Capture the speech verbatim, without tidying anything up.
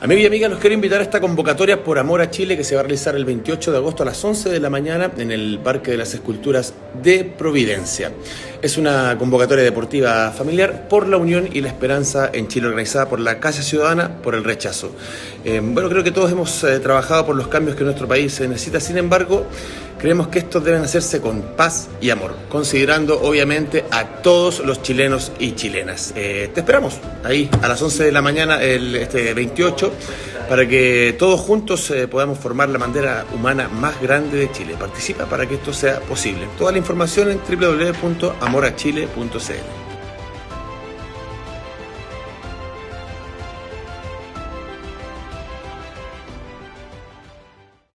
Amigos y amigas, los quiero invitar a esta convocatoria por Amor a Chile que se va a realizar el veintiocho de agosto a las once de la mañana en el Parque de las Esculturas de Providencia. Es una convocatoria deportiva familiar por la unión y la esperanza en Chile, organizada por la Casa Ciudadana por el rechazo. Eh, bueno, creo que todos hemos eh, trabajado por los cambios que nuestro país necesita. Sin embargo, creemos que estos deben hacerse con paz y amor, considerando obviamente a todos los chilenos y chilenas. Eh, te esperamos ahí a las once de la mañana el este veintiocho para que todos juntos eh, podamos formar la bandera humana más grande de Chile. Participa para que esto sea posible. Toda la información en doble u doble u doble u punto amor a chile punto c l.